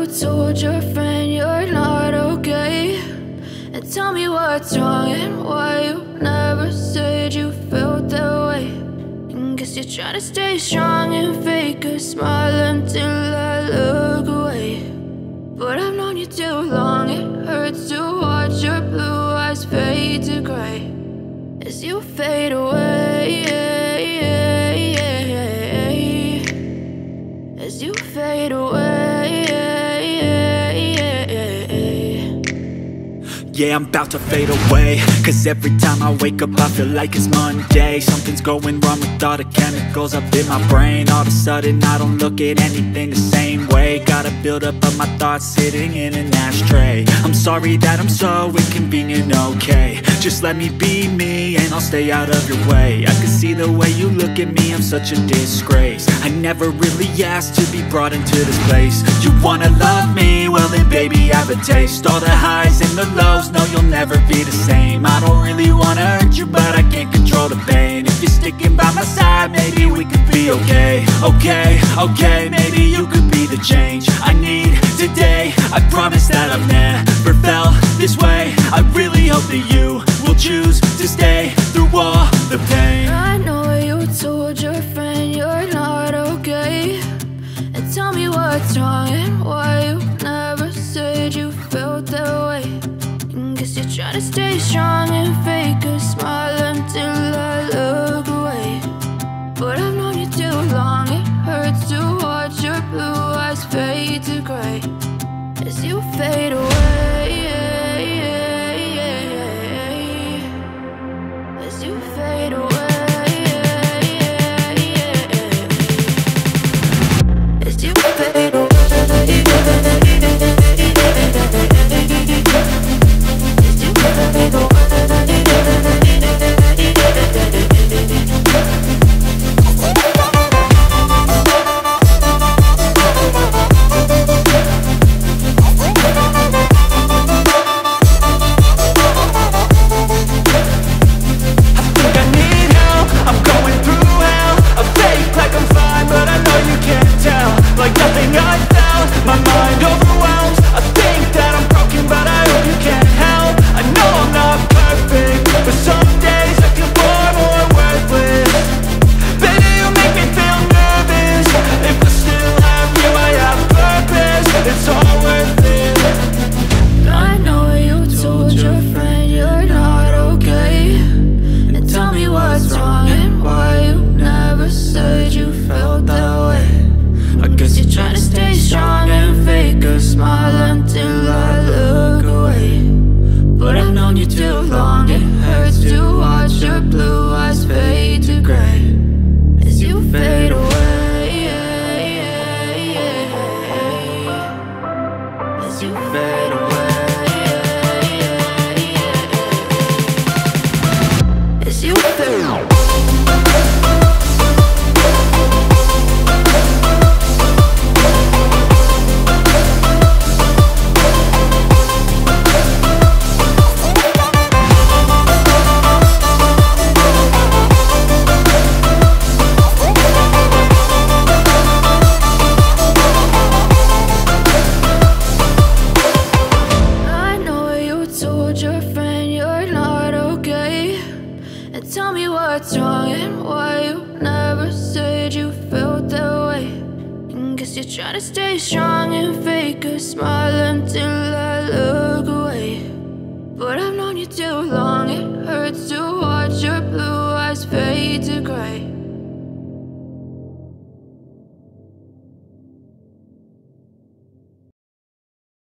told your friend you're not okay? And tell me what's wrong and why you never said you felt that way. And guess you're trying to stay strong and fake a smile until I look away. But I've known you too long, it hurts to watch your blue eyes fade to gray as you fade away, as you fade away. Yeah, I'm about to fade away, cause every time I wake up I feel like it's Monday. Something's going wrong with all the chemicals up in my brain. All of a sudden I don't look at anything the same way. Got a buildup of my thoughts sitting in an ashtray. I'm sorry that I'm so inconvenient, okay? Just let me be me and I'll stay out of your way. I can see the way you look at me, I'm such a disgrace. I never really asked to be brought into this place. You wanna love me? Well then baby, have a taste. All the highs and the lows, no, you'll never be the same. I don't really wanna hurt you, but I can't control the pain. If you're sticking by my side, maybe we could be okay. Okay, maybe you could be the change I need today. I promise that I've never felt this way. I really hope that you will choose to stay through all the pain. I know you told your friend you're not okay. And tell me what's wrong and why you never said you felt that way. Guess you're trying to stay strong and fake a smile until I look away. But I've known you too long, it hurts to watch your blue eyes fade to gray as you fade away, as you fade away, as you fade away. Try to stay strong and fake a smile until I look away. But I've known you too long, it hurts to watch your blue eyes fade to gray